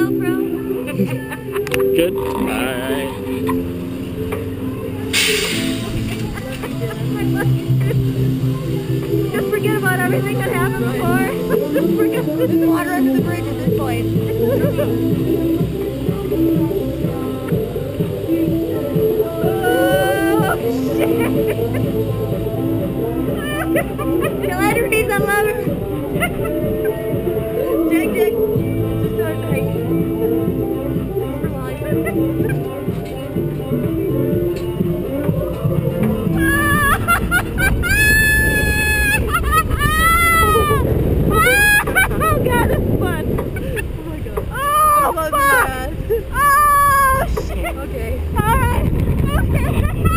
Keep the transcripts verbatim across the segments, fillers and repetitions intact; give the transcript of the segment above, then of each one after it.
GoPro? Good? Alright. Just forget about everything that happened before. Just forget there's water under the bridge at this point. Oh, shit! Celebrities, I love it! Jake, Jake, just start like... for life. Oh, fuck! Oh, shit! Okay. Alright. Okay.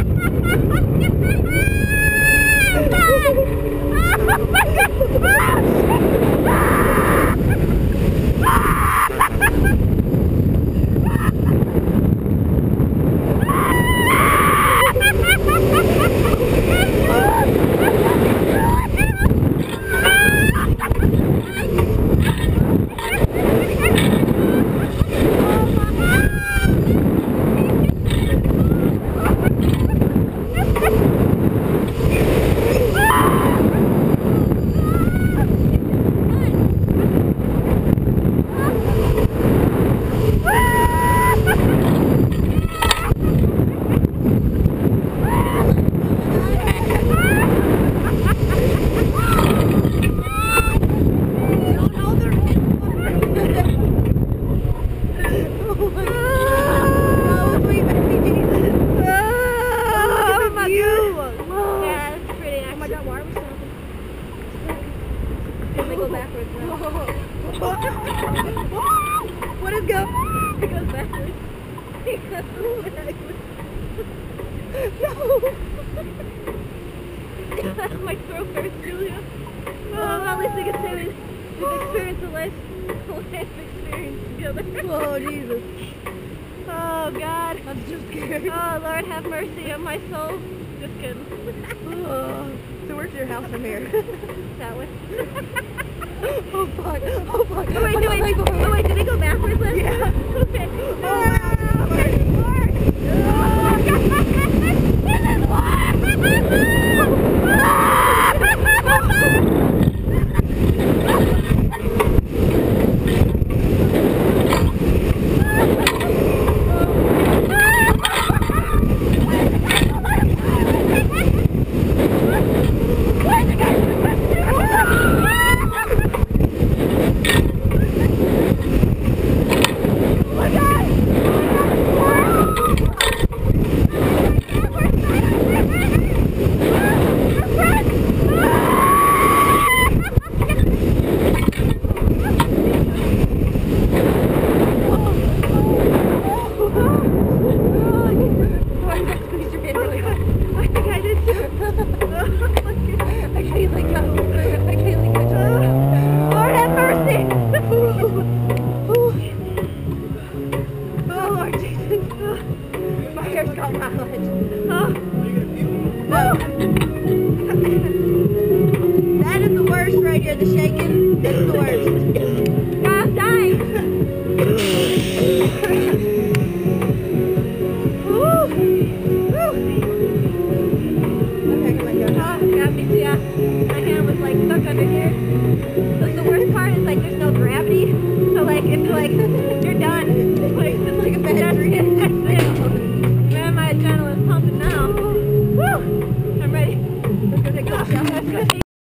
Backwards now. What is go? It goes backwards. It goes backwards. No! My throat hurts, Julia. Oh, at least I can say we, we've experienced a life, a life experience together. Oh, Jesus. Oh, God. I'm just scared. Oh, Lord, have mercy on my soul. Just kidding. Oh. So where's your house from here? That way. Oh fuck, oh fuck. Oh wait, no, wait, wait. Oh wait, did it go backwards then? Yeah. Okay. Oh, okay. My hair's got mileage. Oh. Oh. That is the worst right here, the shaking. This is the worst. I'm dying. Woo. Woo. Okay, come on, go. Oh, got me, yeah. My hand was like stuck under here. Like, the worst part is like there's no gravity. So like, it's like, you're done. It's like, it's like a bad dream. Man, my adrenaline is pumping now. Woo! I'm ready. Let's go take a shower.